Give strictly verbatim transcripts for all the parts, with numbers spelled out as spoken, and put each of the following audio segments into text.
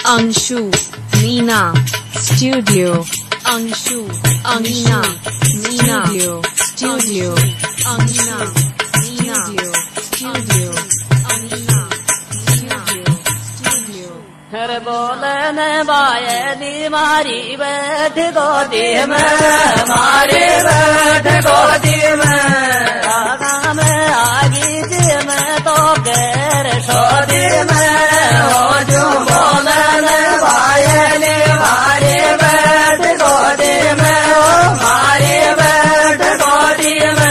Angshu, Meena, Studio, Angshu, Meena, Studio, Studio, Meena, Meena, Studio, Meena, Studio. हर बोलने बायनी मारी बैठ गोदी में, मारी बैठ गोदी में, आगा में आगी जी में तो गैर शोदी में, हो जो बोलने बायनी मारी बैठ गोदी में, ओ मारी बैठ गोदी में।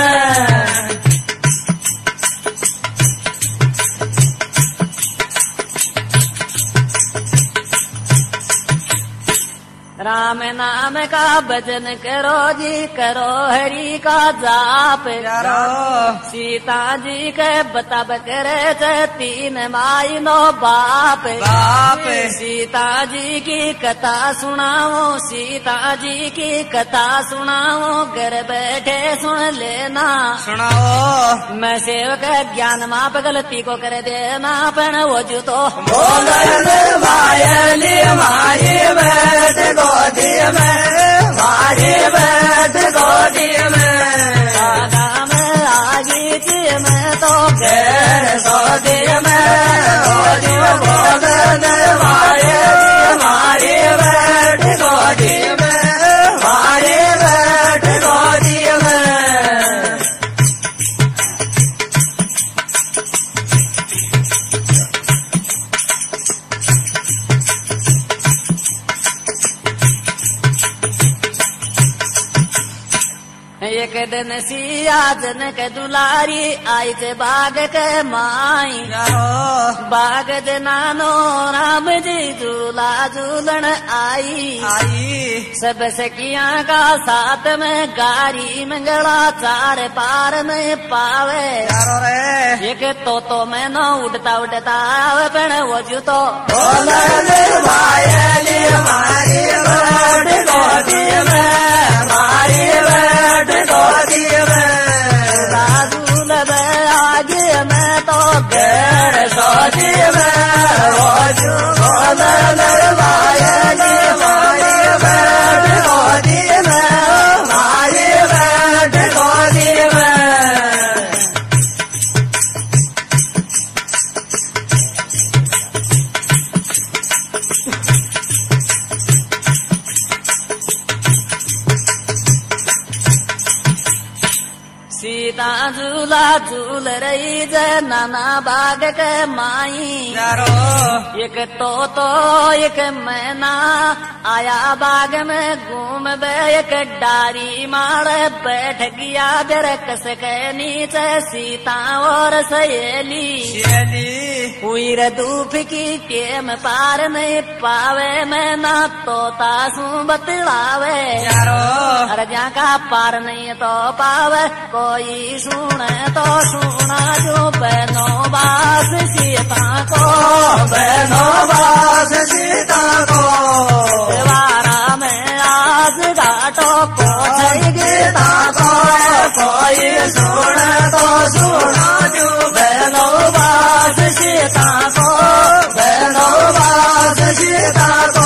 राम नाम का भजन करो जी, करो हरि का जाप करो। सीता जी के बताब करे थे तीन माई नो बाप बाप। सीता जी की कथा सुनाओ, सीता जी की कथा सुनाओ, घर बैठे सुन लेना सुनाओ। मैं सेवक ज्ञान माप गलती को कर देना, पण वो जू तो बोलने वायली मारी बैठ गोदी में, मारी बैठ गोदी में, आगा में आगी जी में तो गैर गोदी में, गोदी बोलने वायली मारी बैठ गोदी में, मारी बैठ गोदी में। एक दिन सिया जन के दुलारी आई थे बाग के माई, बाग जनानो राम जी झूला झूलन आई आई। सब सखियां का साथ में गारी मंगला चार पार में पावे, एक तो तो मैं न उड़ता उड़ता आवे, पण वो जू तो बोलने वायली मारी बैठ गोदी में, मारी बैठ गोदी में, राजूल में आगे में तो गैर गोदी में, वो जू बोलने वायली मारी बैठ गोदी में, मारी बैठ गोदी में। सीता झूला झूल रही जय नाना बाग के माई, एक तो तो एक मैना आया बाग में घूम बे, एक डारी मार बैठ गया दरकस के नीचे सीता और सहेली, हुई रे धूप की टेम पार नहीं पावे, मैं ना तोता सू बतलावे, हर जा का पार नहीं तो पावे, कोई सुने तो सुना जो बहनों बास सीता को, बहनों बास सीता को, द्वारा में आज घाटो को गीता को, कोई सुने तो सुना जो बहनों बास सीता को, बहनों बास सीता को।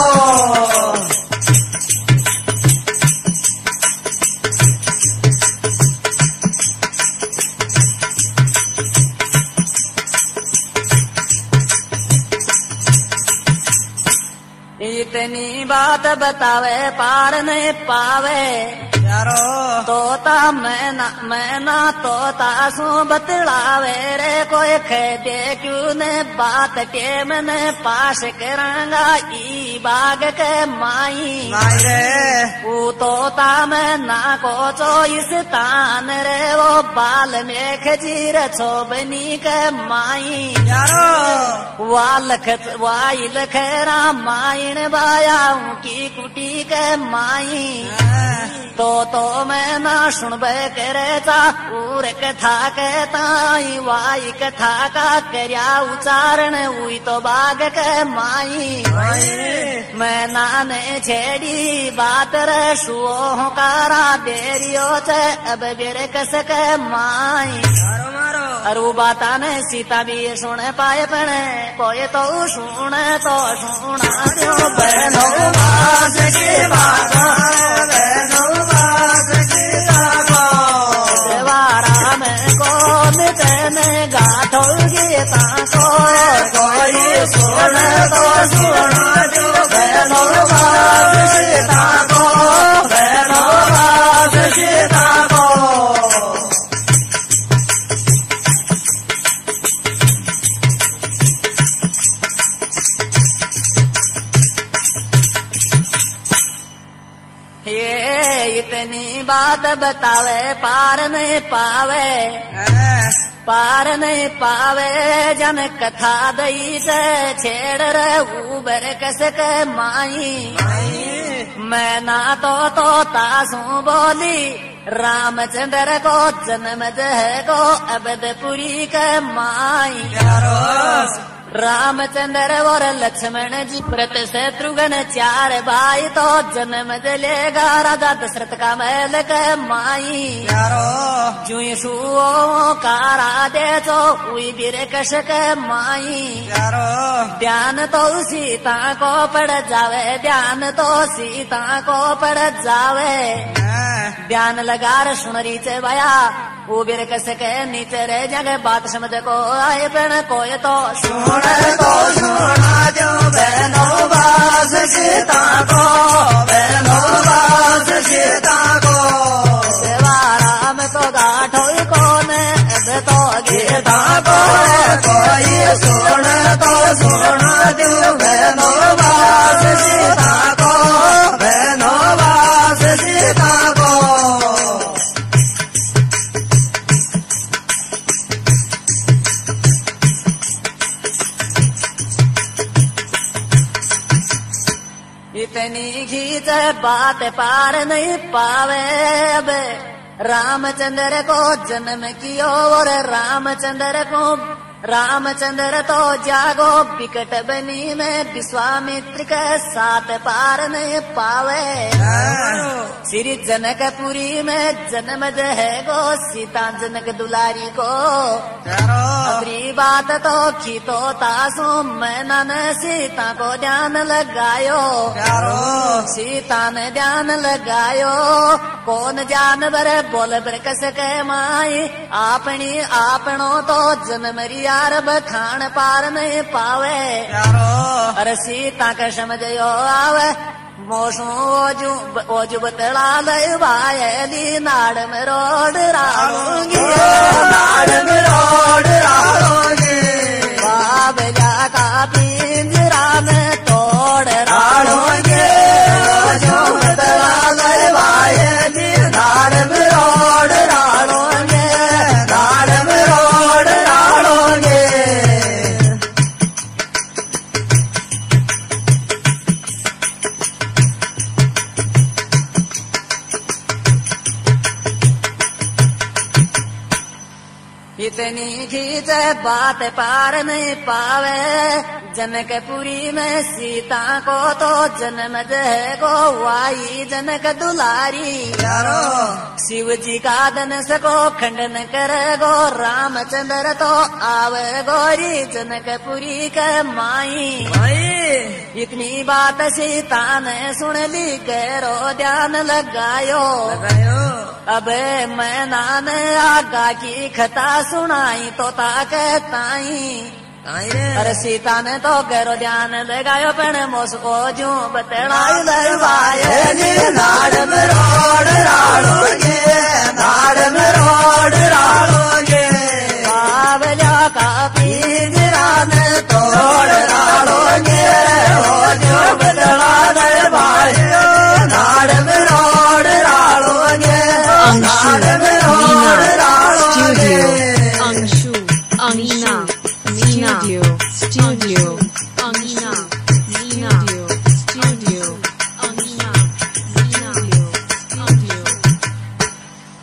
इतनी बात बतावे पार नहीं पावे, तोता मैं ना मैं ना तोता सू बतलावे रे, कोई खेदे क्यों ने बात के मैंने पास करांगा ई बाग के माई, वो तोता मैं ना को चोइस तान रे, वो बाल में खजीर छोबनी के माई, वालख वाई लखेरा माइन बाया की कुटी के माई, तो तो मैं ना सुनबे करे ता उर कथा कहता, वाई कथा का करया उच्चारण हुई तो बाग के माई, मैं नाने छेड़ी बात रे सुओ कारा देरियो चे अब गिर कस के माई, अरु बाता ने सीता भी सुन पाए पणे कोई तो सुन तो सुना जो बहनो बास की बात बहनो बास की बात देवारा में कौन तेने गाथो गीता को कोई सुन तो सुना जो बहनो बास सीता को बहनो बास सीता को इतनी बात बतावे पार नहीं पावे पार नहीं पावे जन कथा दई से छेड़ रे उबर कस के माई मैं ना तो तो तासू बोली रामचंद्र को जन्म जह को अबदपुरी के माई रामचंद्र और लक्ष्मण जी व्रत शत्रुघ्न चार भाई तो जन्म जलेगा राजा दशरथ का महल के माई जुई सुओ कारा दे तो हुई बीर कश के माई ध्यान तो सीता को पड़ जावे ध्यान तो सीता को पड़ जावे ध्यान लगा सुनरी चे भया वो बीर कस के नीचे रह जगह बात समझ को आए पण कोई तो सुन तो सुना जो बहनो बास सीता को बहनो बास सीता को देवारा में तो गाठो कौन अब तो गीता को कोई सुन तो सुना जो बहनो बास सीता को बहनो बास सीता को इतनी खींच बात पार नहीं पावे अब रामचंद्र को जन्म कियो और रामचंद्र को रामचंद्र तो जागो बिकट बनी में विश्वामित्र के साथ पार नहीं पावे श्री जनकपुरी में जन्म जह गो सीता जनक दुलारी को अपनी बात तो खीतो तासु मैंने न सीता को ध्यान लगायो सीता ने ध्यान लगायो कौन जानवर बोल बरकस के माई आपनी आपनो तो जन्म यार बखान पार नहीं पावे अरे सीता के समझयो आवे मोसू ओजू ओजू बतला लय भायली नाड़ में रोड राड़ूंगी नाड़ में रोड राड़ूंगी बाबला का पिंजरा में तोड़ राड़ूंगी ओजू बतला लय भायली नाड़ में रोड राड़ूंगी नाड़ में रोड राड़ूंगी इतनी खींच बात पार नहीं पावे जनकपुरी में सीता को तो जन्म जह गो वाई जनक दुलारी शिव जी का धनुष को खंडन कर गो रामचंद्र तो आवे गोरी जनकपुरी के माई इतनी बात सीता ने सुन ली गहरो ध्यान लगायो अबे मैं नान आगा की खता सुनाई तो ताक ताई अरे सीता ने तो गहरो ध्यान लगायो पण मोसको जू बतलाई लरवाए नाड़ में रोड राड़ोगे नाड़ में रोड राड़ोगे बावलिया का पिंजरा में तोड़ राड़ोगे हो जो बतला लरवाए नाड़ में रोड राड़ोगे नाड़ में रोड राड़ोगे Anshu Meena Studio, studio, Amina, Mina, studio, Amina, Mina, studio.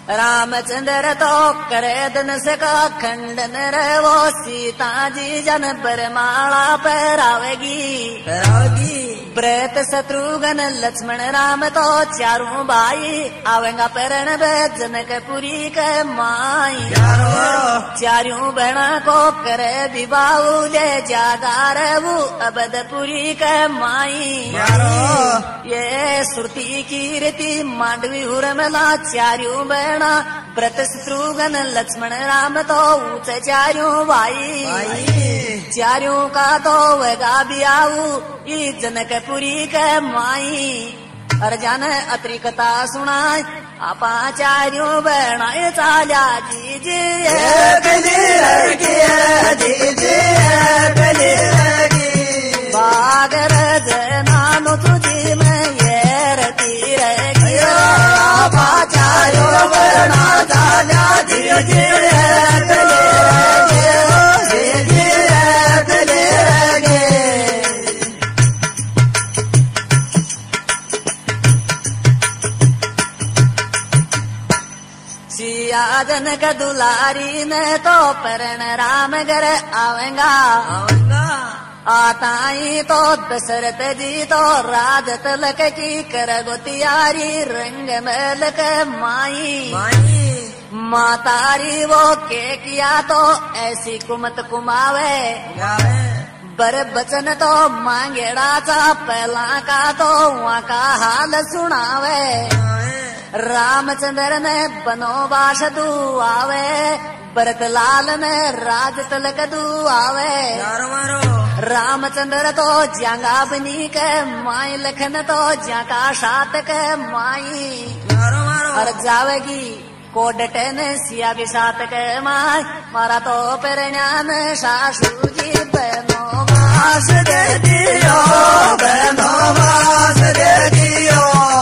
Ramchandra तो करे धनुष का खंडन रे वो सीता जी जन बरमाला पहरावेगी पहरावेगी व्रत शत्रुघ्न लक्ष्मण राम तो चारों भाई आवेगा परण जनकपुरी के माई चारों बहना को करे विवाह ले जागार वो अबदपुरी के माई ये श्रुति कीर्ति मांडवी उर्मिला चारों बहना व्रत शत्रुघ्न लक्ष्मण राम तो ऊंचे चारों भाई चारों का तो वगा बियाऊ ई जनकपुरी के माई अर जान अतिरिक्ता सुनाय आपा चारों बहनाए चाल्या जी जी बागर जनानो तुझी में ये रती रहेगी आपा चारों बहना चाल्या जी जी जनक दुलारी ने तो परण राम घर आवेगा आताई तो दशरथ जी तो राज तलक की कर गोतियारी रंग मलक माई मातारी वो के किया तो ऐसी कुमत कुमावे बर बचन तो मांगेड़ा चा पहला का तो वहाँ का हाल सुनावे रामचंद्र ने बनोबास दू आवे भरत लाल ने राज तलक दू आवे रामचंद्र तो जांगा बनी के माई लखन तो जाका सात के माई और जावेगी कोडटे ने सिया भी सात के माई मारा तो परिणाम सासू जी बनोबास दे दियो बनोबास दे दियो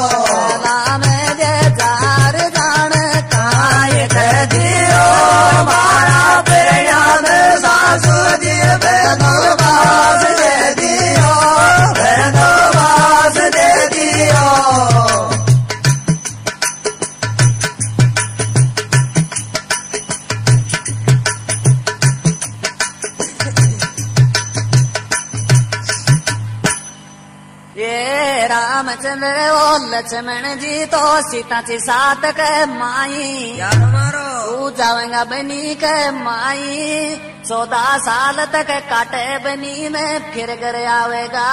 रामचंद्र ओ लक्ष्मण जी तो सीता जी सात के माई तू जावेगा बनी के माई चौदह साल तक काटे बनी में फिर घर आवेगा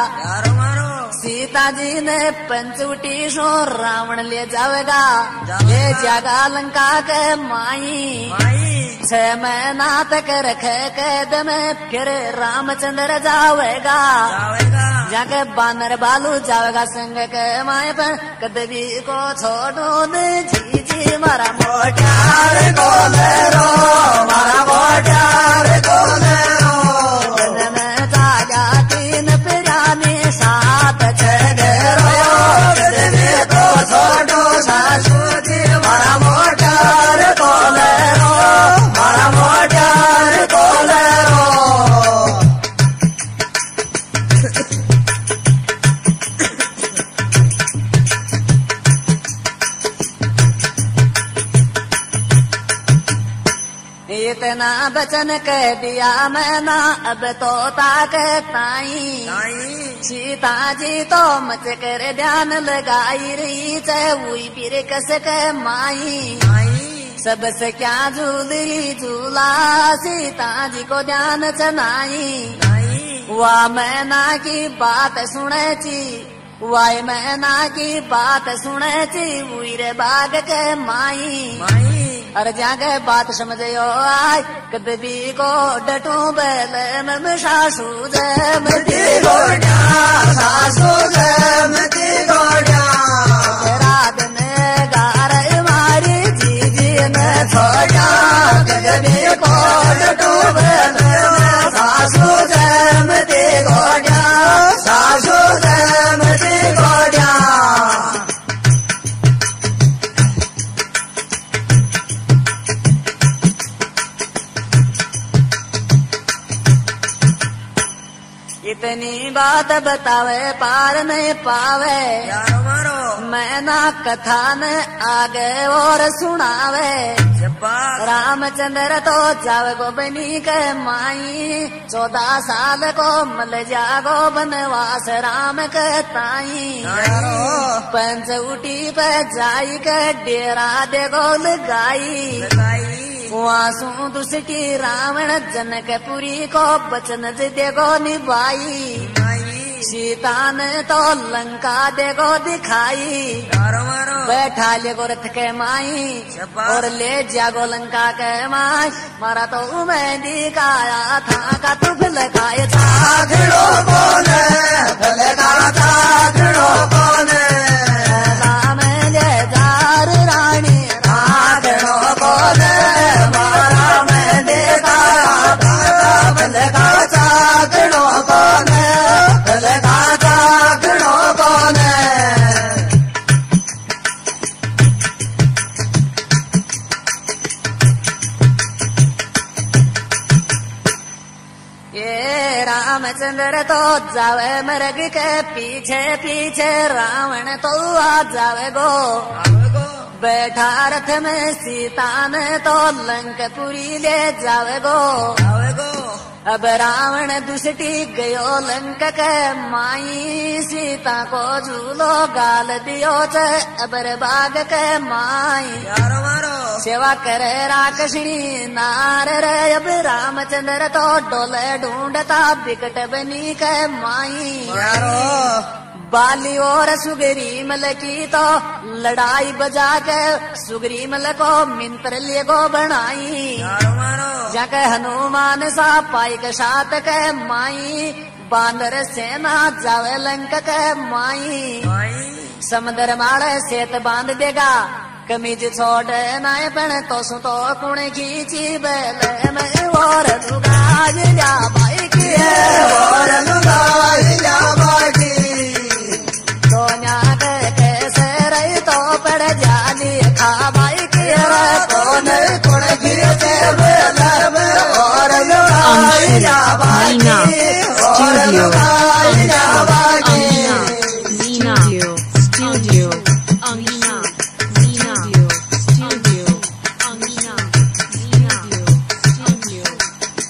सीता जी ने पंचवटी सो रावण ले जावेगा ले जागा लंका के माई छह महीना तक रखे कैद में फिर रामचंद्र जावेगा जाके बानर बालू जावेगा संग के माए पर कदवी को छोड़ो दे जी जी मारा मोटार को ले रो मारा मोटार को ले रो में जागा तीन पिरानी सात छह रो कदवी को छोड़ो सासू जी मारा मोटार को ले रो मारा मोटार को ले रो इतना बचन कह दिया मैना अब तो ताक ताई सीता जी तो मच कर ध्यान लगाई रही चाहे हुई फिर कस के माई सबसे क्या झूली झूला सीता जी को ध्यान चनाई वाह मैना की बात सुने ची वाह मैना की बात सुने ची वीर बाग के माई अरे जागे बात समझो आय कदबी को डटू बैल मम सासू जमती गोड़ा सासू जमती गोड़ा रात में गार मारी जी जी ने छोड़ा कदबी को डटू बैल सासू जमती गोड़ा सासू जमती गोड़ा इतनी बात बतावे पार नहीं पावे यारो मारो मैं ना कथा न आगे और सुनावे रामचंद्र तो जावे गो बनी के माई चौदह साल को मल जागो बनवास राम के ताई पंच उठी पे जाई के डेरा देगो लगाई वासु दुष्टी रावण जनकपुरी को बचन देगो निभाई सीता ने तो लंका देखो दिखाई बैठा ले गो रथ के माई और ले जागो लंका के माई मारा तो मैं दिखाया था का तू लगाए घड़ो कौन लगाया था घड़ो कौन राम जय जार रानी घड़ो कौन मारा मैं दिखाया था लगाया था घड़ो कौन रामचंद्र तो जावे मृग के पीछे पीछे रावण तो आ जावे गो बैठा रथ में सीता ने तो लंकपुरी ले जावे गो अब रावण दुष्टी गयो लंक के माई सीता को झूलो गाल दियो च अबर बाग के माई सेवा करे राक्षसी नार रे अब रामचंद्र तो डोले ढूंढता बिकट बनी के माई बाली और सुग्रीमल की तो लड़ाई बजा के सुग्रीमल को मिंत्र लिए गो बनाई जाके हनुमान सा पाई के साथ के माई बांदर सेना जावे लंक के माई समुद्र मारे सेत बांध देगा कमीज छोड़ नाय पण तो सु तो कुण खींची बेल में और लुगाई जा भाई की और लुगाई जा भाई तो न्याक कैसे रही तो पड़ जानी खा भाई की कौन कुण खींचे बेल में और लुगाई जा भाई और लुगाई जा भाई Studio, studio, Angina, studio, studio, Angina, studio, studio.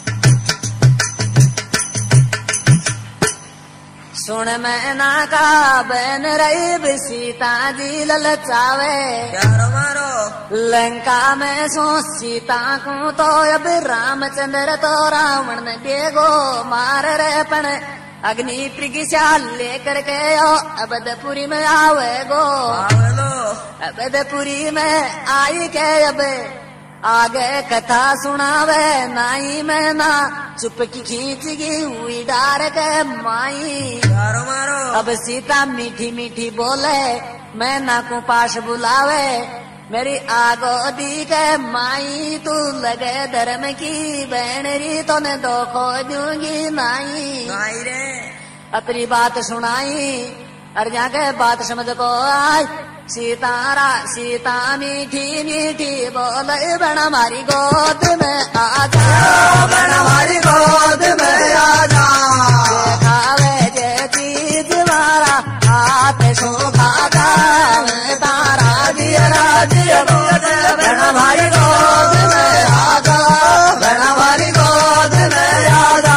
सुन मैना का बन रही सीता जी ललचावे यारो मारो लंका में सो सीता को तो अब रामचंद्र तो रावण ने बेगो मार रे पण अग्नि प्रगिशा लेकर के ओ अबदपुरी में आवे गो अबदपुरी में आई के अब आगे कथा सुनावे नाई में ना चुप की खींच गई हुई डार के माई यारो मारो अब सीता मीठी मीठी बोले मैं ना को पास बुलावे मेरी आगो दी के माई तू लगे धर्म की बहनरी तो ने दो खो दूंगी नाई नाई रे अपनी बात सुनाई और जाके बात समझ को आई सीतारा सीता मीठी मीठी बोले बना मारी गोद में आजा बना हमारी गोद में आजा खावे जे चीज मारा हाथ सो खाता तारा दिया राजिया बना हमारी गोद में आजा बना हमारी गोद में आजा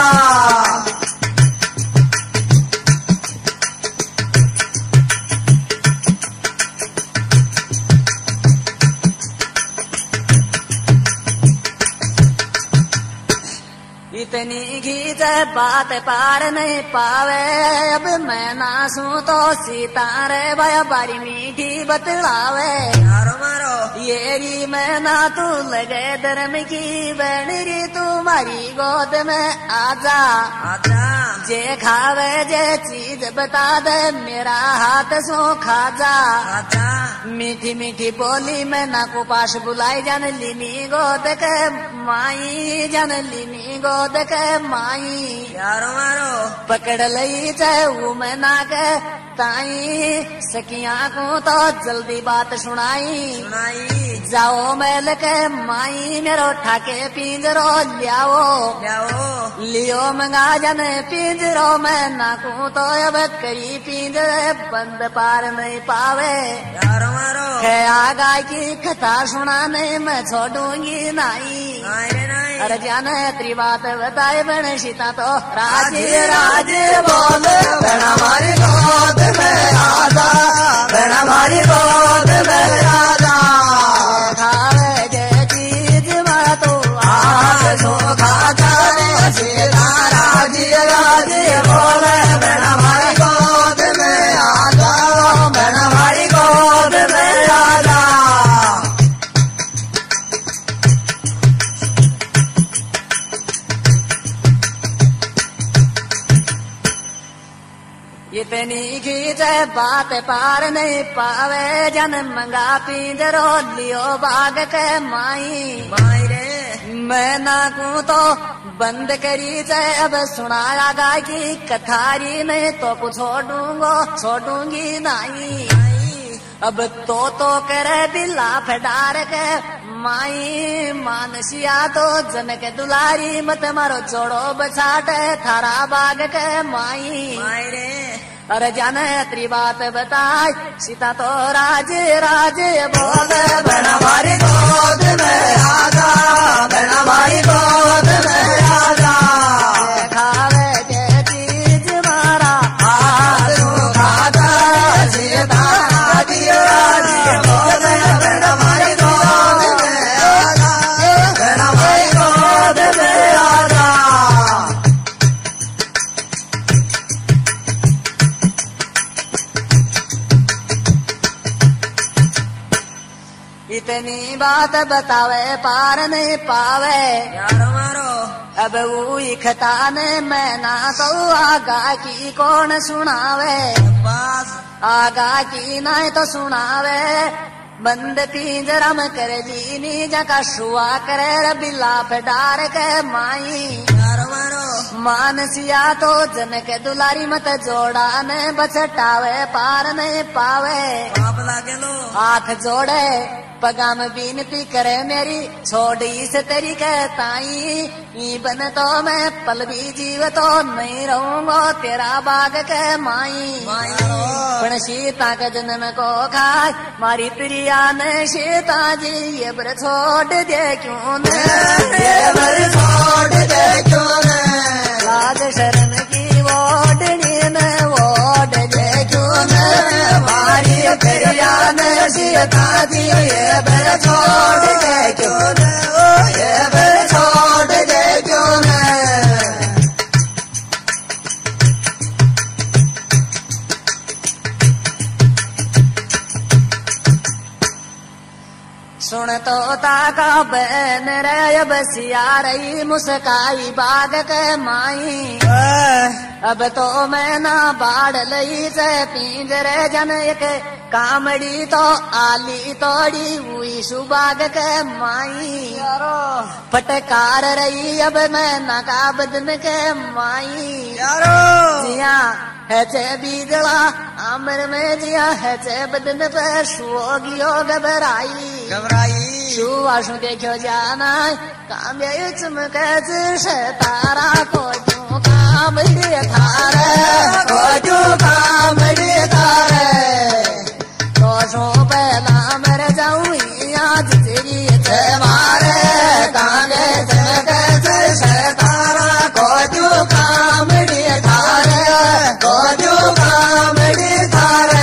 इतनी घीच बात पार नहीं पावे अब मैं ना सू तो सीता रे भया बारी मीठी बतलावे यारो मारो ये री मैं ना तू लगे धर्म की बहनरी तुम्हारी गोद में आजा आजा जे खावे जे चीज बता दे मेरा हाथ सो खा जा आजा मीठी मीठी बोली मैं ना को पास बुलाई जान लीनी गोद के माई जान लीनी गोद के माई यारो मारो पकड़ लई चाहे वो मैं ना के ताई सखिया को तो जल्दी बात सुनाई सुनाई जाओ मैल के माई मेरो ठाके पिंजरो लियाओ जाओ लियो मंगा जाने पिंजरो में नाकू तो अब कई पिंजरे बंद पार नहीं पावे यारो मारो है आगा की कथा सुनाने मैं छोड़ूंगी नहीं नहीं रे नहीं अरे जाने तेरी बात बताए बन सीता तो राज राजे राजे बोल बहना हमारी गोद में आजा बहना हमारी गोद में आजा खावे जे चीज मारा तो आज सो खाता रे सीता राजे राजे बोल बहना हमारी गोद में आजा बहना हमारी गोद में आजा इतनी खींचे बात पार नहीं पावे जन मंगा पिंजरो लियो बाग के माई माई रे मैं नाकू तो बंद करी जाए अब सुनाया गाय की कथारी में तो कुछ छोड़ूंगो छोड़ूंगी नहीं अब तो तो करे बिल्ला फडार के माई मानसिया तो जनक दुलारी मत मारो जोड़ो बछाटे थारा बाग के माई माई रे अरे जाने तेरी बात बताए सीता तो राजे राजे बोले बहना हमारी गोद में आजा बहना हमारी गोद में आजा खावे के चीज मारा आज तू खाता सीता राजी राजी बोले बहना हमारी गोद में आजा बहना हमारी गोद में आजा इतनी बात बतावे पार नहीं पावे यारो मारो अब वो खताने मैं ना तो आगा की कौन सुनावे पास आगा की ना तो सुनावे बंद पिंजरा में करे जीनी जका शुआ करे बिल्ला पे डार के माई यारो मारो मानसिया तो जनक दुलारी मत जोड़ा ने बचटावे पार नहीं पावे पाप लागे लो हाथ जोड़े पगाम बीनती करे मेरी छोड़ी से तेरी कहताई ई बन तो मैं पल भी जीव तो नहीं रहूंगा तेरा बाग के माई पण सीता के जन्म को खाए मारी प्रिया ने सीता जी ये बर छोड़ दे क्यों ने ये बर छोड़ दे क्यों ने लाज शर्म की वोडनी ने वोड दे क्यों ने मारी प्रिया ने सीता जी ये बर छोड़ दे क्यों ने ओ ये बर छोड़ दे क्यों ने सुन तो ताका बहन रे बसिया रही मुस्काई बाग के माई अब तो मैं ना बाढ़ लई से पिंजरे जन एक कामड़ी तो आली तोड़ी हुई सुबाग के माई फटकार रही अब मैं नका बदन के माई जिया है चे बीजला आमर में जिया है चे बदन पे सुओगियो घबराई घबराई शू आशु देखो जाना काम्य चमक से तारा को क्यों कामड़ी थारे को जो कामड़ी थारे तो सो पहला मर जाऊं आज तेरी ते मारे कांगे चमक से तारा को जो कामड़ी थारे को जो कामड़ी थारे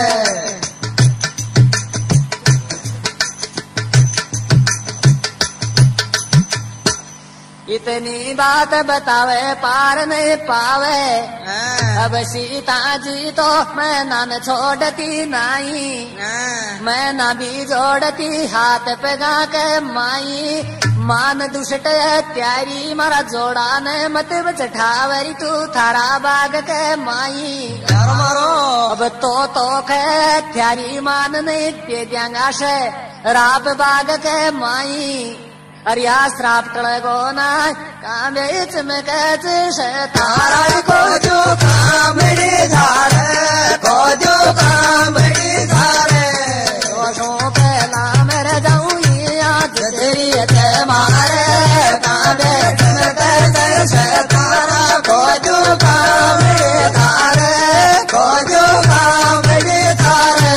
इतनी बात बतावे पार नहीं पावे अब सीता जी तो मैं नाम छोड़ती नहीं मैं ना भी जोड़ती हाथ पे गा के माई मान दुष्ट त्यारी मारा जोड़ा ने मत बचठावरी तू थारा बाग के माई यारो मारो अब तो तो खे त्यारी मान नहीं पे दियांगा से राप बाग के माई अरिया श्राप टळगो ना कामे चमक से तारा को जो कामड़ी धारे को जो कामड़ी धारे दोषों पहला मेरे जाऊं ते मारे कांदे चमते शतारा कोजू कामड़ी थारे कोजू कामड़ी थारे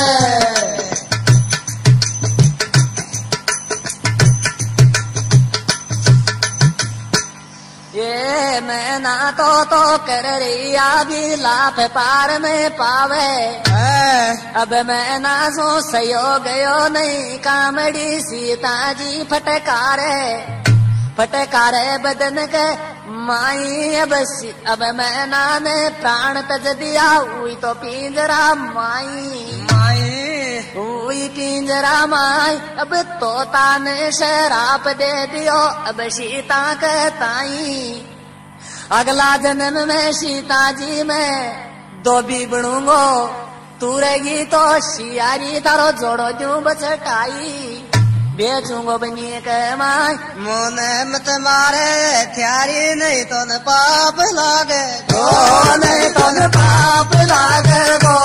ये मैं ना तो तो कर रिया भी लाभ पार में पावे अब मैं ना सो सयो गयो नहीं कामड़ी सीता जी फटकारे फटकारे बदन के माई अब अब मैं ना ने प्राण तज दिया हुई तो पिंजरा माई माई हुई पिंजरा माई अब तोता ने शराप दे दियो अब सीता के ताई अगला जन्म में सीता जी में दो भी बनूंगो तू रहेगी तो शियारी तारो जोड़ो जू बचटाई बेचूंगो बनिए के माई मोने मत मारे थ्यारी नहीं तो न पाप लागे गो नहीं तो न पाप लागे गो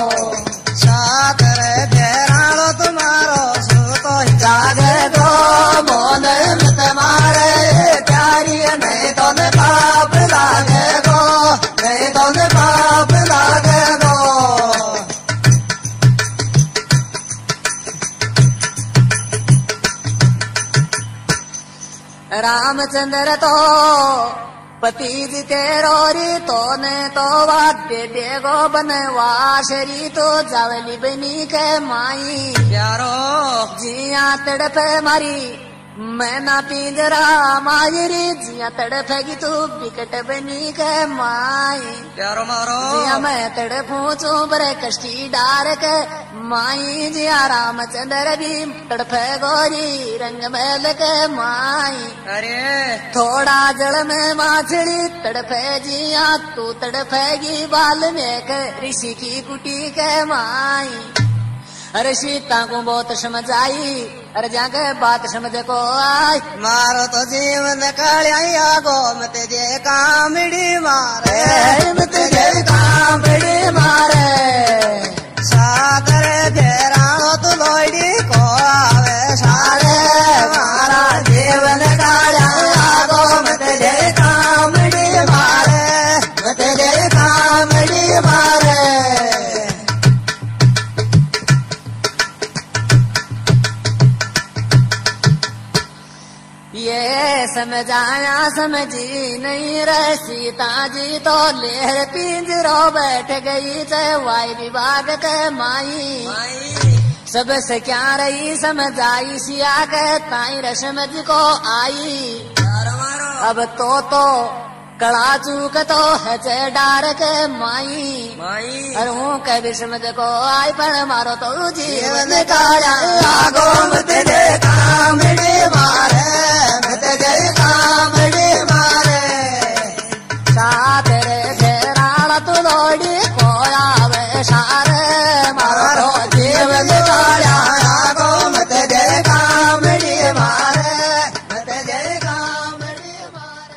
सागर घेरालो तुम्हारो सो तो ही जागे गो मोने मत मारे थ्यारी नहीं तो न पाप लागे गो नहीं तो न पाप लागे गो रामचंद्र तो पति जी तेरो री तो ने तो वाद्य देगो बनवासरी तो जावली बनी के माई प्यारो जिया तड़प मारी मैं ना पिंजरा मायरी जिया तड़पेगी तू बिकट बनी के माई प्यारो मारो जिया मैं तड़पू चुबर कष्टी डार के माई जिया रामचंद्र भी तड़पे गोरी रंग मैल के माई अरे थोड़ा जल में माछड़ी तड़पे जिया तू तड़पेगी बाल में के ऋषि की कुटी के माई अरे सीता को बहुत समझ आई अरे जाके बात समझ को आई मारो तो जीवन कालिया गो मत जे कामड़ी मारे मत जे कामड़ी मारे सागर घेरालो तू लोड़ी को आवे सारे मारा जीवन कालिया गो मत जे कामड़ी मारे मत जे कामड़ी मारे ये समझाया समझी नहीं रह सीता जी तो लेहर पिंजरो बैठ गई वाई विभाग के माई सबसे क्या रही समझाई सिया के ताई रसमझ को आई अब तो तो कड़ा चूक तो है डार के माई अरे हूँ के भी समझ को आई पर मारो तो जीवन काया गो मत जे कामड़ी मारे मत जे कामड़ी मारे साथ रे घेराल तू लोड़ी कोया वे सारे मारो जीवन काया गो मत जे कामड़ी मारे मत जे कामड़ी मारे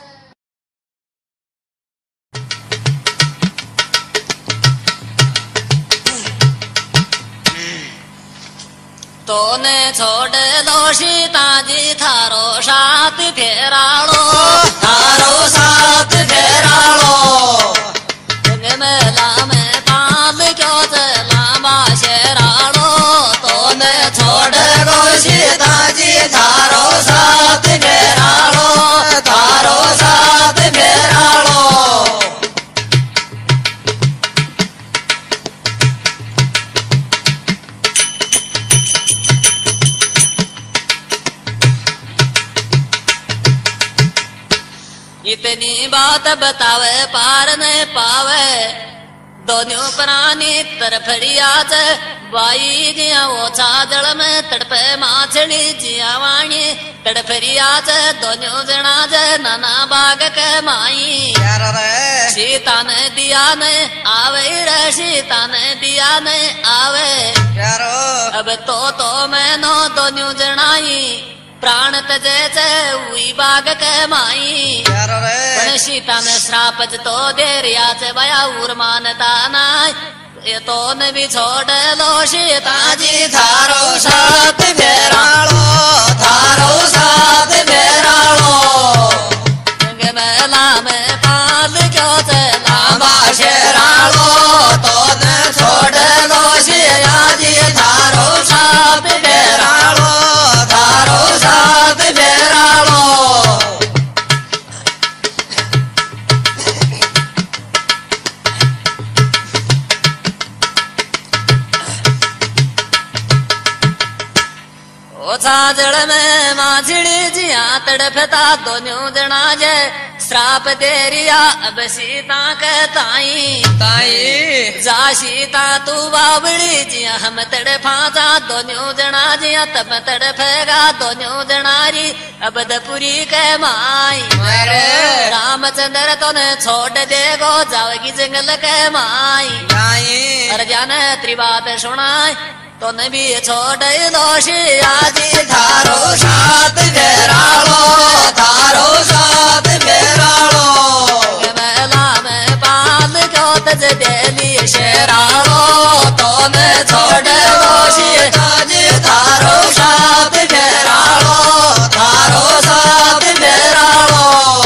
तोने छोड़ दो सीता जी थारो साथ फेरालो थारो साथ फेरालो मेला में पाल क्यों चला शेरालो तोने छोड़ दो सीता जी थारो साथ फेरालो थारो साथ फेरालो इतनी बात बतावे पार न पावे दोनों प्राणी तरफड़िया बाई जिया वो छाजल में तड़पे माछड़ी जिया वाणी तड़फड़िया दोनों जना ज नाना बाग के माई सीता ने दिया ने आवे रे सीता ने दिया ने आवे अब तो तो मैनो दोनों जनाई प्राण तजे चे हुई बाग के माई पण सीता ने श्राप तो दे रिया चे बया उर मानता नाय ये तो न भी छोड़ लो सीता जी थारो साथ फेरालो थारो साथ फेरालो तो न छोड़ दो सिया जी थारो साथ फेरालो थारो साथ फेरालो साजड़ में माझड़ी जिया तड़फता दोनों जना जय श्राप देरिया अब सीता के ताई ताई जा सीता तू बावड़ी जिया हम तड़फा जा दोनों जना जिया तब तड़फेगा दोनों जनारी अब दपुरी के माई रामचंद्र तो ने छोड़ देगो जाओगी जंगल के माई अरे जाने त्रिबात सुनाई तो न भी छोड़ दोषी आजी थारो साथ फेरालो थारो साथ फेरालो मेला में पाल को तज देली शेरालो तो न छोड़ दोषी आजी थारो साथ फेरालो थारो साथ फेरालो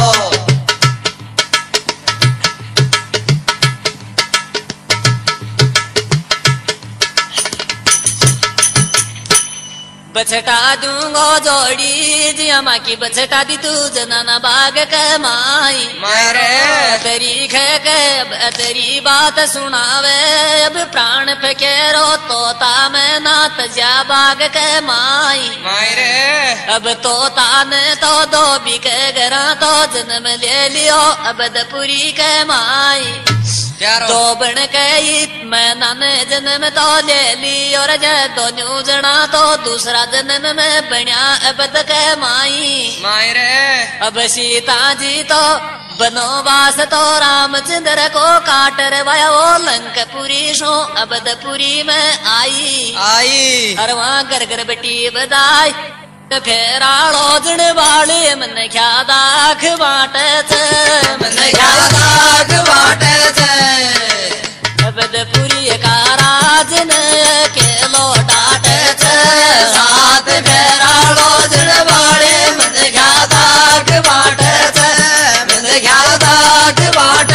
बछटा दूंगो जोड़ी जिया माँ की बछटा दी तू जनाना बाग कमाई मारे तेरी खे के अब तेरी बात सुनावे अब प्राण फेरो तोता में नात जा बाग कमाई मारे अब तोता ने तो दो बिके गरा तो जन्म ले लियो अब दपुरी के माई दो बन गई मैं नाने जन्म तो ले ली और जय दोनों जना तो दूसरा जन्म में बनिया अब तक माई मायरे अब सीता जी तो बनोवास तो रामचंद्र को काटर वाया वो लंकपुरी शो अबदपुरी में आई आई और वहाँ घर घर बेटी बदाई फेरालो जन वाले मन क्या दाख बाटे मन क्या दाख बाटे अबदपुरी का राजन के लोटाटे साथ फेरालो जन वाले मन क्या दाख बाटे मन क्या दाख बाटे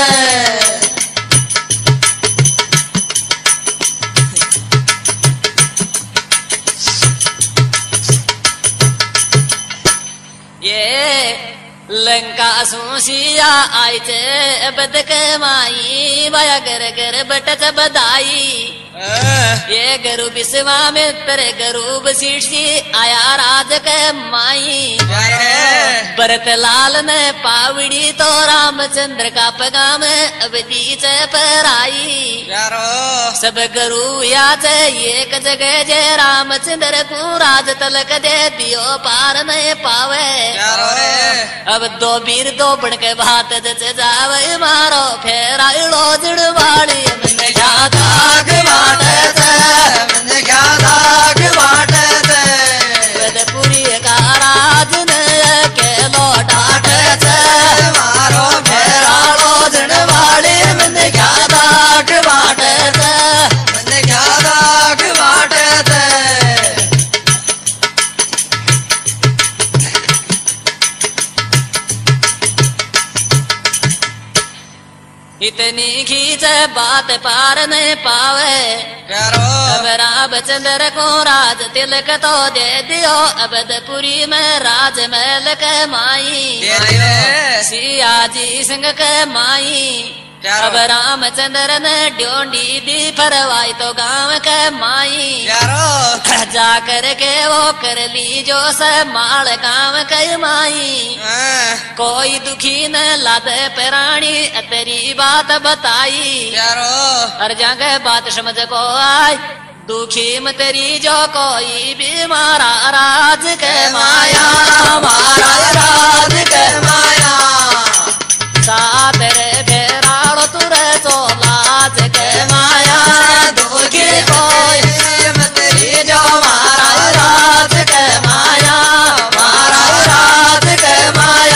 लंका सूसिया आई चे बद के माई वाया घर घर बटच बदाई ये गरु बिस्वा में तेरे गरु बसीठी आया राज के माई भरत लाल ने पावड़ी तो रामचंद्र का पैगाम अब दीच पर आई सब गरु या चे एक जगह जय रामचंद्र को राज तलक दे दियो पार नहीं पावे अब दो बीर दो बन के बात जावे मारो फेरा लो जड़वाड़ी मन क्या दाग बाटे मन क्या दाग बाटे बदपुरी का राजन के लोटाटे मारो फेरा लो जड़वाड़ी मन क्या दाग बाटे मन क्या दाग बाटे इतनी खींच बात पार नहीं पावे अब रामचंद्र को राज तिलक तो दे दियो अबदपुरी में राज महल के माई सिया जी सिंह के माई अब रामचंद्र ने ड्योंडी दी फरवाई तो गांव के माई जा कर के वो कर ली जो से माल गांव के माई कोई दुखी न लाद प्राणी तेरी बात बताई और जगह बात समझ को आई दुखी में तेरी जो कोई भी मारा राज के माया मारा राज के माया साथ रे फेराड़ो तुरे तो लाज के माया दुखी कोई में तेरी जो मारा राज के माया मारा राज के माया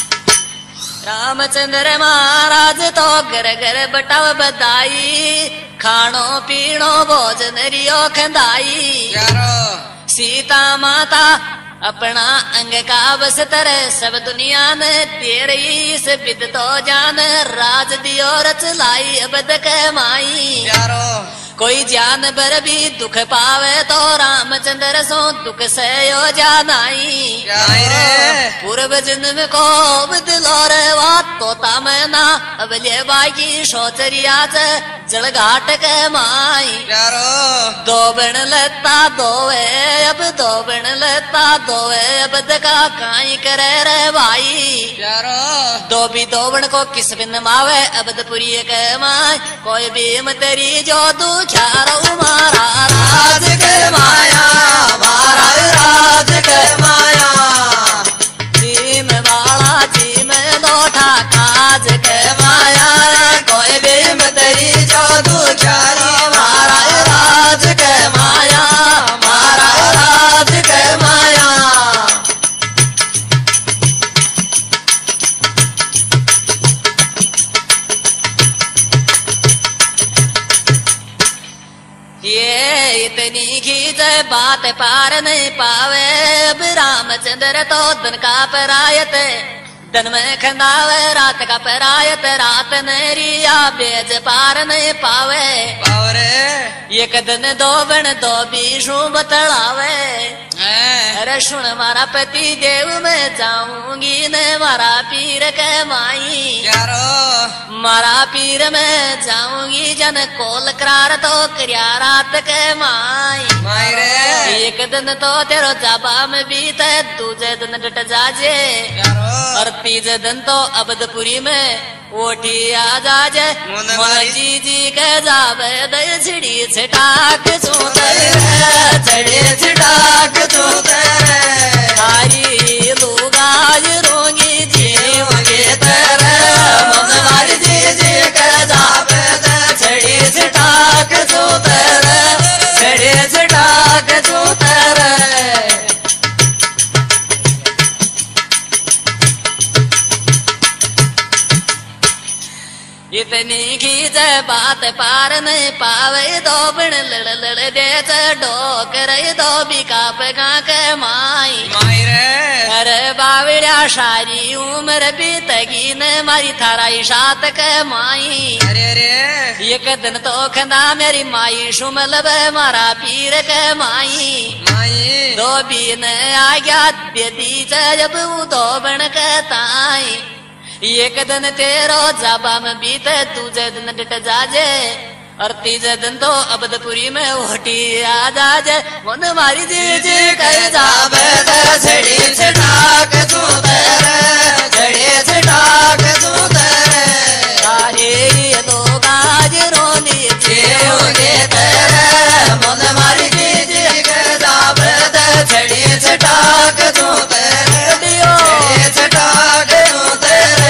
रामचंद्र महाराज तो घर घर बटाव बधाई खानो पीनो भोजन रियो खंदाई यारो सीता माता अपना अंग का बस्तर सब दुनिया ने दे रही इस विद तो जान राज दियो रच लाई अबद कमाई यारो कोई जानवर भी दुख पावे तो रामचंद्र सो दुख से यो जानाई पूर्व जन्म को बदलो रे बात तो तमना अब ले बाकी सोचरिया जल घाट के माई दो बन लता दोवे अब दो बन लता दोवे अब दका काई करे रे भाई दो भी दो बन को किस बिन मावे अबदपुरी के माई कोई भी मतरी जो दू चारो मारा राज के माया मारा राज के माया जी में बाला जी में लोटा काज के माया कोई भी मतरी जो दू चारो मारा राज के माया मारा राज के माया ये इतनी खींच बात पार नहीं पावे अब रामचंद्र तो दिन का परायत दिन में खंदावे रात का परायत रात नेरिया बेज पार नहीं पावे पावरे एक दिन दो बन दो बीसू बतलावे अरे सुन मारा पति देव में जाऊंगी ने मारा पीर के माई यारो मारा पीर में जाऊंगी जन कोल करार तो क्रिया रात के माई माई रे एक दिन तो तेरो जाबा में बीते दूजे दिन डट जाजे यारो और तीजे दिन तो अबदपुरी में ओठी आ जाजे मोने मोन मारी। जी जी के जावे दय छिड़ी छिटाक चूते छड़ी छिटाक चूते हारी लुगाज रोंगी जीव के तेरे मोन मारी जी जी के जावे दय छड़ी छिटाक चूते छड़ी छिटाक चूते इतनी खींच बात पार नहीं पावे दो बिन लड़ लड़ दे डोकर दो बिका पगा के माई माई रे अरे बावड़िया सारी उम्र बीतगी ने मारी थारा इशात के माई अरे अरे एक दिन तो खंदा मेरी माई सुमल मारा पीर के माई माई दो बीन आ गया बेदी जब दो बन के ताई एक दिन तेरो जाबा में बीते दूजे दिन डट जाजे और तीजे दिन तो अबदपुरी में ओटी आ जाजे मन मारी जी जी कर जाबे छड़ी छिटाक तू तेरे छड़ी छिटाक तू तेरे सारी दो गाज रोनी जीवगे तेरे मन मारी जी जी कर जाबे छड़ी छिटाक तू तेरे छड़ी छिटाक तू तेरे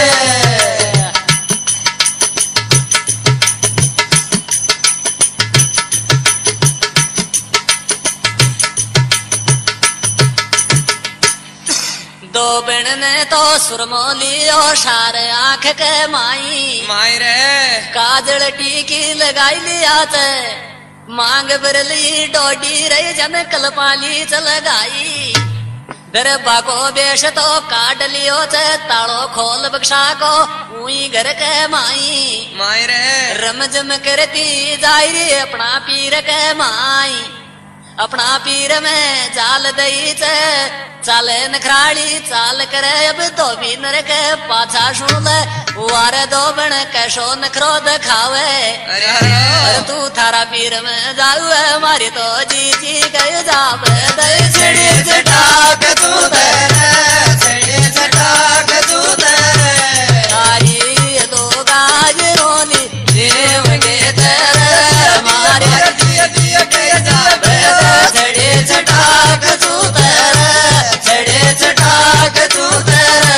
दो बिन ने तो सुरमोली और शार आंख के माई माई रे काजल टीकी लगाई लिया ते मांग बरली डोडी रही जन कलपाली चल गाई दरबा को बेश तो काट लियो चे ताड़ो खोल बख्शा को उई घर के माई माई रे रम जम करती जाई रे अपना पीर के माई अपना पीर में जाल दई चे चाले नखराड़ी चाल करे अब तो भी नर के पाछा शूल वारे दो बन कैशो नखरो दिखावे अरे अरे तू थारा पीर में जाऊ मारी तो जी जी गए जाब दई छिड़ी छिटाक तू तेरे छिड़ी छिटाक तू तेरे तारी दो गाज रोनी जीव के तेरे मारी दिया दिया के जाबे छड़ी छिटाक तू तेरे छड़ी छिटाक तू तेरे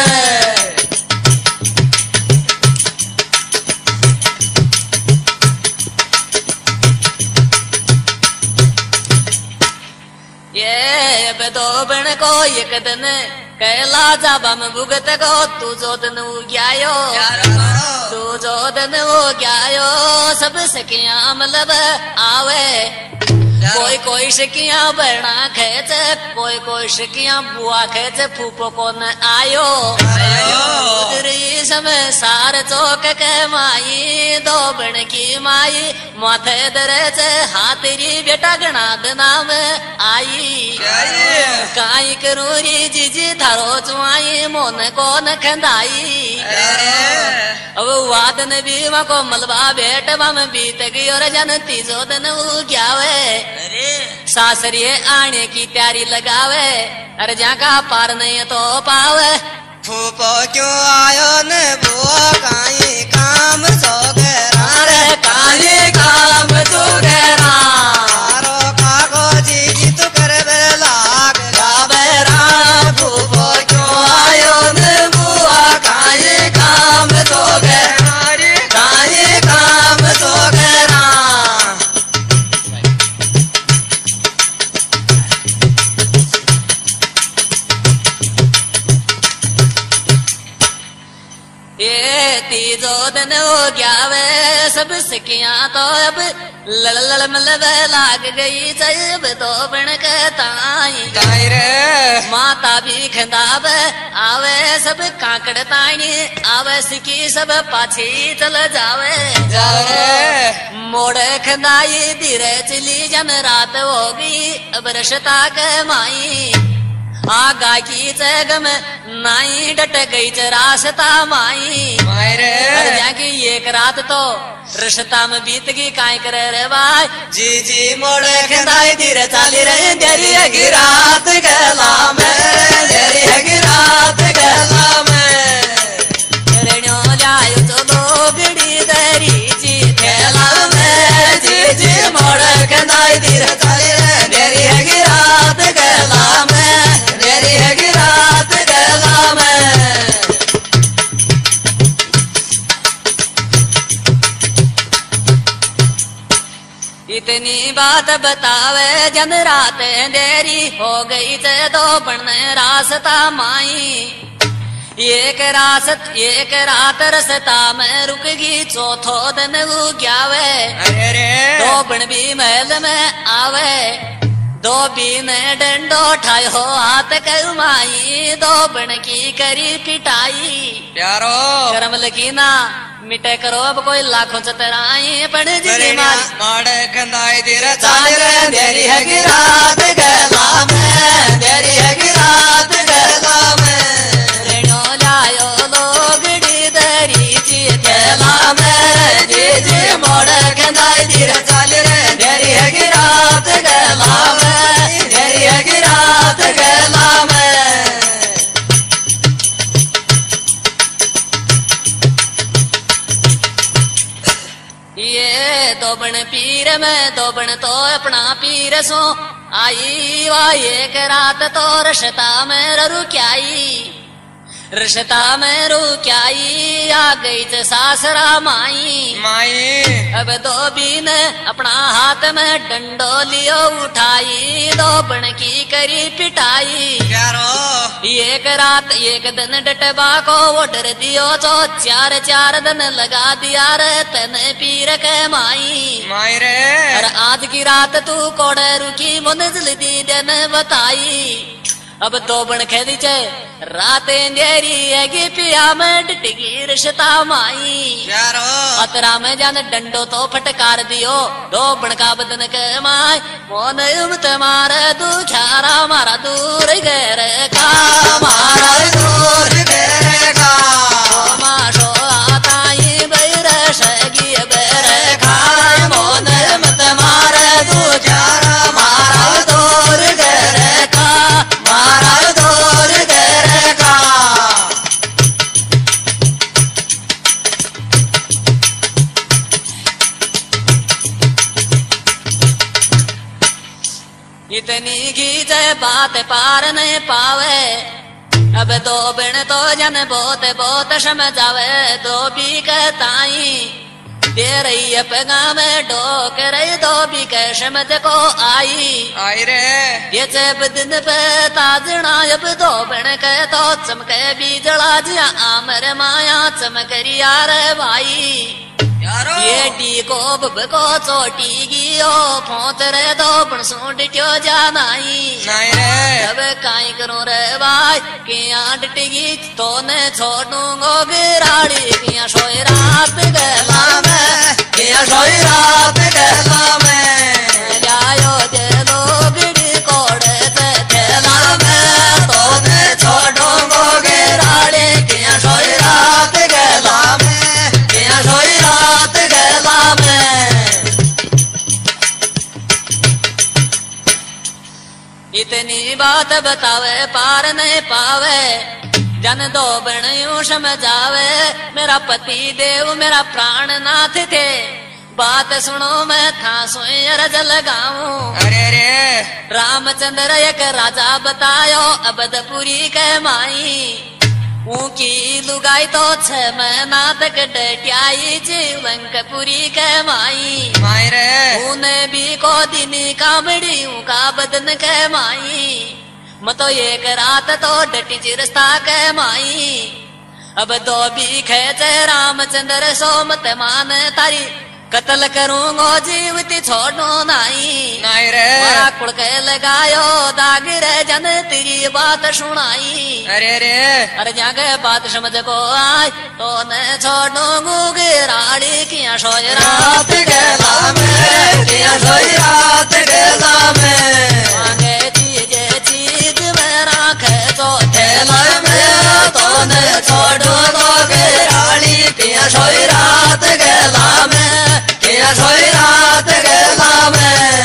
ये अब दो बन को एक दिन कैला जाबम भुगत को तू जो दिन उग्यायो तू जो दिन उग्यायो सब सखियां मतलब आवे कोई कोई शकियां बरना खेच कोई कोई शकियां बुआ खेच फूफो को न आयो समय सार चौक के माई दो बण की माई माथे दरज हाथरी बेटा गणा नाम आई काई करूरी जीजी थारो चुआई मोन को न खंदाई अब वादन भी को मलबा बेट बम बीत गई और जन तीजो दिन उग्यावे सासरिये आने की तैयारी लगावे अरे जा का पार नहीं तो पावे फूफो क्यों आयो न बुआ काई काम सो गरा अरे काई काम सो गरा रो कागो जी जी तू कर लाग गाबेरा फूफो क्यों आयो न बुआ काई काम सो गरा काई काम सो गरा ये तीजो दिन हो गया वे सब सखियां तो अब लल लल मलब लाग गई जब तो बन के ताई रे माता भी खंदाब आवे सब काकड़ ताई आवे सिकी सब पाछी चल जावे जावे मोड़े खंदाई धीरे चली जन रात होगी अब रशता के माई आ गाय की जगम नाई डट गई च रास्ता माई मायरे की एक रात तो रिश्ता में बीत गई काय करे रे भाई जी जी मोड़े खंदाई धीरे चाली रही देरी है रात गला में देरी है रात गला में रेणो लायो चलो बिड़ी दरी जी गला में जी जी मोड़े खंदाई धीरे चाली रही देरी है रात गला में देरी है रात गला में इतनी बात बतावे जन रात देरी हो गई थे दो बन रास्ता माई एक रात एक रात रस्ता में रुक गई चौथो दिन उग्यावे दो बन भी महल में आवे दो बीन डंडो ठाई हो हाथ कमाई दो बन की करी पिटाई प्यारो करम लकीना मिटे करो अब कोई लाखों चतराई पड़ जी माड़े खंदाई धीरे चाली रे देरी है कि रात गला में देरी है कि रात गला में रेणो लायो लोग दरी जी गला में जी जी मोड़े खंदाई धीरे चाली रे देरी है कि रात गला में देरी है कि रात गला में ये दोबन पीर में दोबन तो अपना पीर सो आई वा एक रात तो रशता में रुक्याई रिश्ता में रुक्याई आ गई च सासरा माई माई अब दो बीन अपना हाथ में डंडो लियो उठाई दो बन की करी पिटाई प्यारो एक रात एक दिन डटबा को वो डर दियो तो चार चार दिन लगा दिया रे तन पीर के माई माई रे और आज की रात तू कोड़े रुकी मुनजल दी दिन बताई अब दो बन खेदी चे रात अंधेरी है पिया में डिटगी रिश्ता माई प्यारो अतरा में जान डंडो तो फटकार दियो दो बन का बदन के माई मोन उमत मारे तू ख्यारा मारा दूर गैर का मारा दूर गैर का माशो आताई बैर शगी बैर का मोन उमत मारे तू ख्यारा मारा दूर गैर का मारा दूर गैर का इतनी गीत बात पार नहीं पावे अब दो बिन तो जन बहुत बहुत समझावे दो भी कहताई दे रही है पगा में डोक रही दो भी के समझ को आई आई रे ये जब दिन पे ताजना अब दो बन के तो चमके बीजला जिया आमर माया चमकरिया रे भाई यारो ये डी को बब को चोटी गियो फोत रे दो पण सूंड क्यों जानाई नहीं रे अब काई करूं रे भाई किया डटगी तो ने छोड़ूंगो गिराड़ी किया सोई रात गला में किया सोई रात गला में जायो जे लोग कोड़े से गला में तो ने छोड़ूंगो गिराड़ी किया सोई रात गला में किया सोई रात गला में इतनी बात बतावे पार नहीं पावे जन दो बणियों समझावे मेरा पति देव मेरा प्राण नाथ थे बात सुनो मैं था सोई अरज लगाऊं अरे रे रामचंद्र एक राजा बतायो अबदपुरी के माई ऊकी लुगाई तो छ महीना तक डटियाई जीवंकपुरी के माई माई रे ऊने भी को दिन कामड़ी का बदन के माई मतो एक रात तो डटी चिरस्ता के माई अब दो भी खेचे रामचंद्र सो मत मान तारी कत्ल करूंगो जीवती छोड़ो नाई नहीं रे मारा कुड़के लगायो दाग रे जन तेरी बात सुनाई अरे रे अरे जागे बात समझ को आय तो न छोड़ूंगू गिराड़ी किया सोई रात गला में किया सोई रात गला में मांगे चीज चीज में राखे तो गला में तो न छोड़ूंगो गिराड़ी किया सोई रात गला में किया सोई रात गला में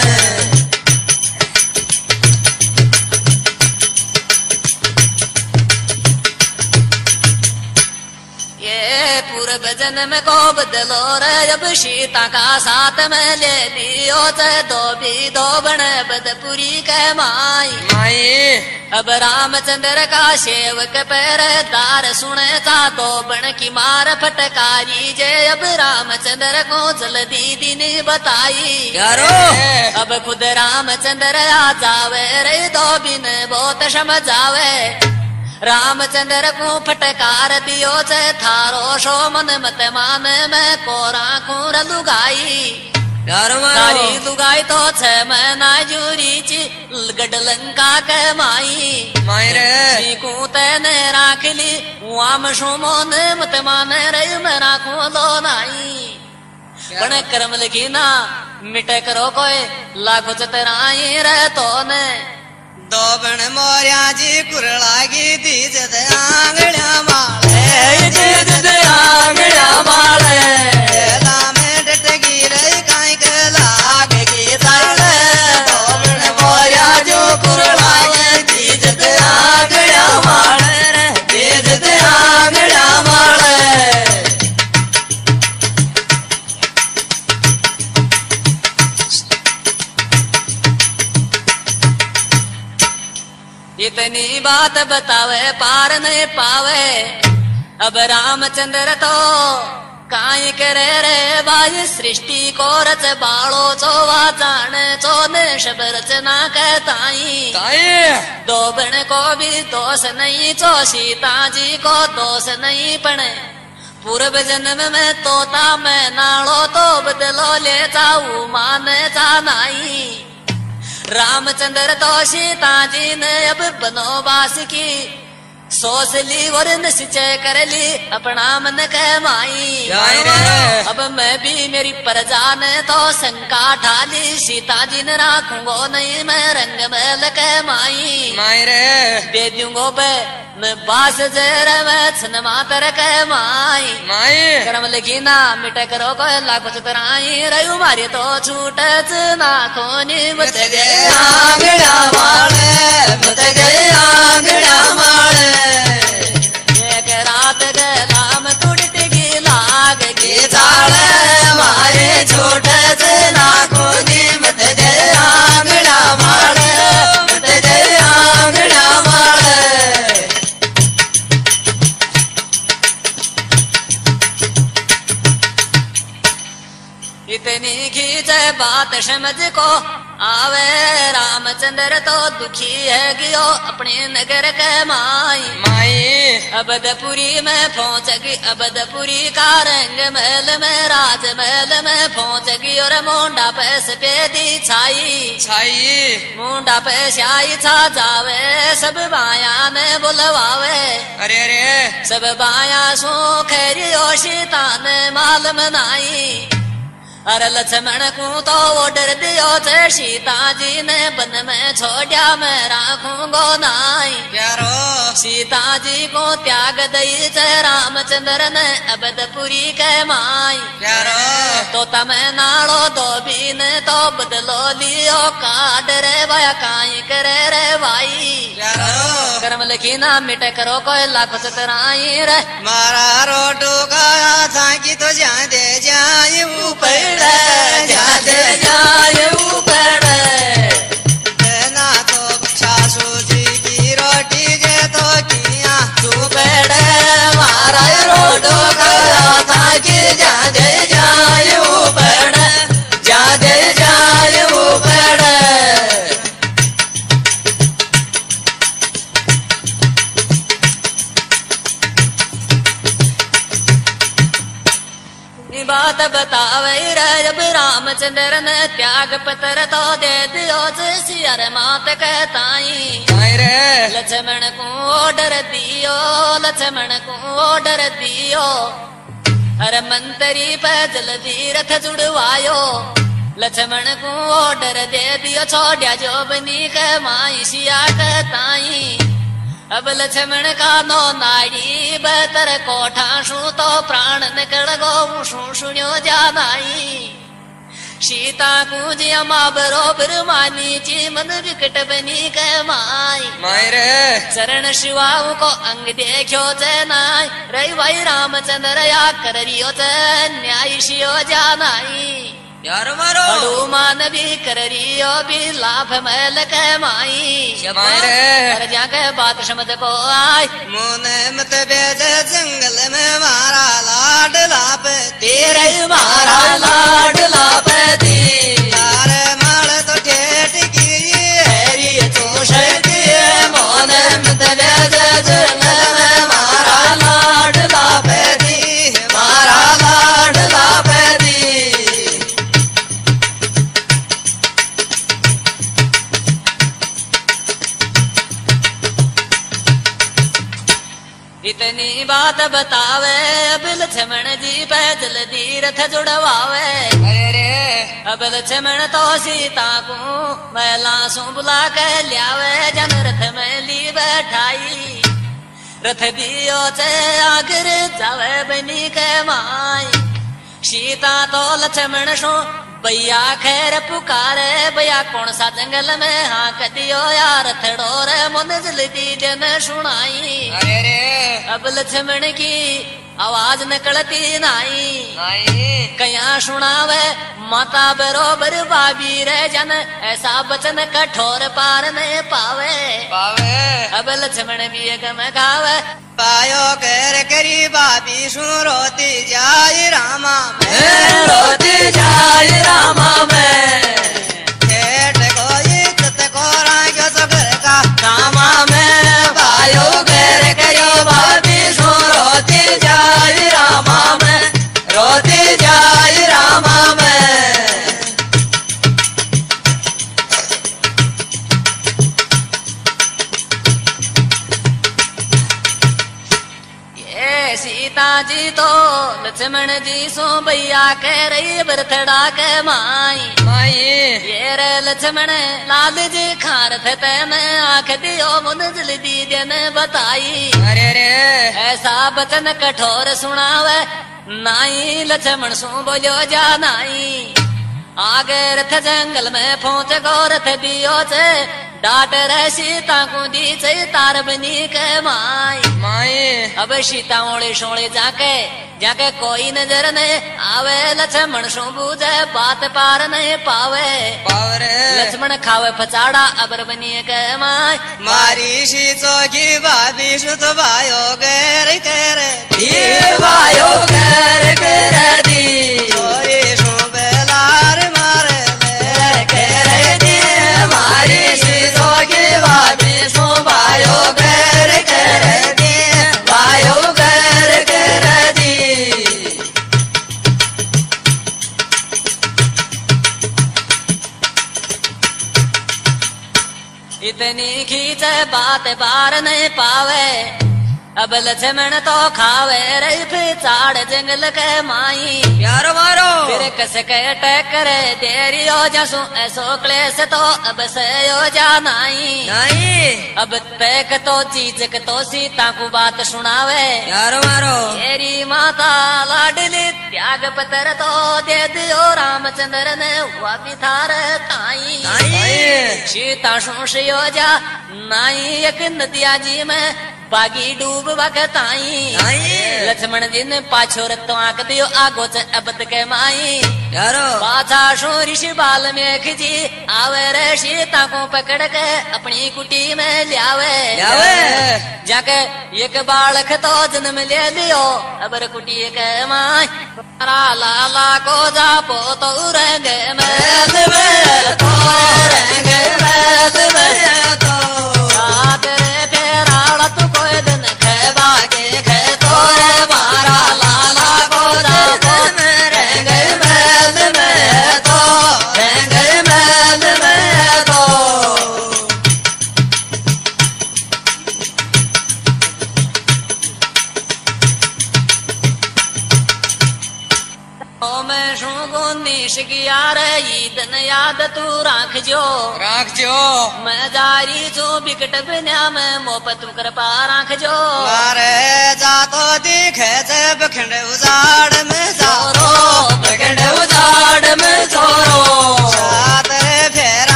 ये पूर्व जन्म को बदलो रे अब सीता का साथ में ले लियो चे दो भी दो बन बदपुरी के माई माई अब रामचंद्र का सेवक पहरेदार सुने था दो बन की मार फटकारी जे अब रामचंद्र को जल्दी दिन बताई यारो अब खुद रामचंद्र आ जावे रे दो बिन बहुत समझावे रामचंद्र को फटकार दियो चे थारो शो मन मत मान में कोरा खूर लुगाई यारो सारी लुगाई तो छ महीना जूरी ची गडलंका के माई माई रे को तेने राख ली वाम सुमोन मत मान रे मैं राखू लो नाई बने कर्म लिखी ना मिटे करो कोई लाखो चतराई रे तो ने दो बन मोरिया जी कुरला की तीज आंगड़िया माले तीज आंगड़िया माले गला में डटगी रही काई के लाग की साले दो बन मोरिया जो कुरला की तीज आंगड़िया माले तीज आंगड़िया माले इतनी बात बतावे पार नहीं पावे अब रामचंद्र तो काई करे रे भाई सृष्टि को रच बाड़ो चोवा जाने चो ने शब रचना कहताई दो बन को भी दोष नहीं चो सीता जी को दोष नहीं पड़े पूर्व जन्म में तोता में नाड़ो तो बदलो ले जाऊ माने जानाई रामचंद्र तो सीता जी ने अब बनोवास की सोच ली और निश्चय कर ली अपना मन कह माई अब मैं भी मेरी प्रजा ने तो शंका ढाली सीता जी ने राखूंगो नहीं मैं रंग महल कह माई माई रे दे दूंगो बे मैं बास जर छन मातर कह माई माई कर्म लिखी ना मिटे करो को लाखो चतराई रयु मारी तो छूट ना खोनी मत गए आंगड़ा माले मत गए आंगड़ा माले एक रात गलाम टूट की लाग की झाड़े मारे छोटे से नाखो नी मत गए आंगड़ा माले मत गए आंगड़ा माले इतनी खींच बात समझ को आवे रामचंद्र तो दुखी है गियो अपने नगर के माई माई अबदपुरी में पहुंच गई अबदपुरी का रंग महल में राजमहल में पहुंच गई और मुंडा पे सफेदी छाई छाई मुंडा पे स्याही छा जावे सब बाया ने बुलवावे अरे अरे सब बाया सो खैरियो सीता ने मालूम नाई अरे लक्ष्मण को तो वो डर दियो थे सीता जी ने बन में छोड़ा मैं राखूंगो नाई प्यारो सीता जी को त्याग दई थे रामचंद्र ने अबदपुरी के माई प्यारो तो तमें नाड़ो दो भी ने तो बदलो लियो काट रे भाया काई करे रे भाई प्यारो कर्म लिखी ना मिटे करो कोई लाख सतराई रे मारा रोटू का था कि तो जा दे जाए ऊपर जा दे जाए ऊपर ना तो सासू जी की रोटी जे तो किया तू बेड़े मारा रोटो गया था कि जा दे जाए ऊपर जा दे जाए ऊपर बात बतावे रे जब रामचंद्र ने त्याग पत्र तो दे दियो सियर मात कहताई रे लक्ष्मण को ऑर्डर दियो लक्ष्मण को ऑर्डर दियो अरे मंत्री पे जल्दी रथ जुड़वायो लक्ष्मण को ऑर्डर दे दियो छोड़िया जो बनी के माई सिया कहताई अब लक्ष्मण का नो नाड़ी बेतर कोठा शू तो प्राण निकल गो शू सुन्यो जानाई सीता को जिया माँ बरोबर मानी जी मन विकट बनी के माई माई रे चरण शिवाऊ को अंग देखो नाई रही भाई रामचंद्र या कर रियो न्याय शियो जानाई यार मारो हनुमान भी कर रियो भी लाभ महल के माई मारे जाके बात समझ को आई मोने मत बेज जंगल में मारा लाड लाप तेरे मारा लाड लाप दी तारे माल तो ठेठ की तेरी तो शक्ति मोने मत बेज जंगल में मारा लाड लाप दी मारा लाड लाप दी इतनी बात बतावे अब लक्ष्मण जी पे जल्दी रथ जुड़वावे अरे अब लक्ष्मण तो सीता को महिला सु बुला के लियावे जन रथ में ली बैठाई रथ दियो चे आगर जावे बनी के माई सीता तो लक्ष्मण सो भैया खैर पुकारे भैया कौन सा जंगल में हाँ कदियो यार थड़ोर मुन जल्दी जन सुनाई अरे रे अब लक्ष्मण की आवाज निकलती नाई नहीं कया सुनावे माता बरोबर बाबी रे जन ऐसा बचन कठोर पार नहीं पावे पावे अब लक्ष्मण भी गम गावे पायो कर करी बाबी सु रोती जाय रामा मैं रोती जाय रामा मैं ठेठ कोई तत को राग्यो तो घर का कामा में पायो कर करियो बाबी सु रोती जाय रामा मैं रोती जाय रामा मैं सीता जी तो लक्ष्मण जी सो भैया कह रही बरथड़ा के माई माई ये रे लक्ष्मण लाल जी खार थे तेने आंख दियो मुन जल्दी दिन बताई अरे रे ऐसा बचन कठोर सुनावे नाई लक्ष्मण सो बोलो जा नाई आगे रथ जंगल में पहुंच गो रथ दियो चे डाट रे सीता को दी चे तार बनी के माई माई अब सीता ओले सोले जाके जाके कोई नजर नहीं आवे लक्ष्मण सो बूझे बात पार नहीं पावे पावरे लक्ष्मण खावे फचाड़ा अबर बनिए के माय मारी सी चौकी बाबी सुत भायो गैर कर ये वायो कर कर दी चोरी सो बेला बात बार नहीं पावे अब लक्ष्मण तो खावे रही फिर चाड़ जंगल के माई यारो मारो फिर कस के टकरे देरी हो जासू ऐसो क्लेश तो अब से हो जा नहीं नहीं अब तक तो चीज तो सीता को बात सुनावे यारो मारो तेरी माता लाडली त्याग पत्र तो दे दियो रामचंद्र ने हुआ पिथार ताई सीता सुशी हो जा नाई एक नदिया जी में बागी डूब बकताई लक्ष्मण जी ने पाछो रतो आंक दियो आगो च अबद के माई यारो पाछा शो ऋषि बाल्मीकि जी आवे रे सीता को पकड़ के अपनी कुटी में लियावे लियावे जाके एक बालक तो जन्म ले लियो अबर कुटी के माई लाला को जा पो तो रंग में तो रंग में तो याद तू राख जो राख जो मैं जारी जो बिकट बिना में मोप तू कृपा राख जो मारे जा तो दिखे जब खंड उजाड़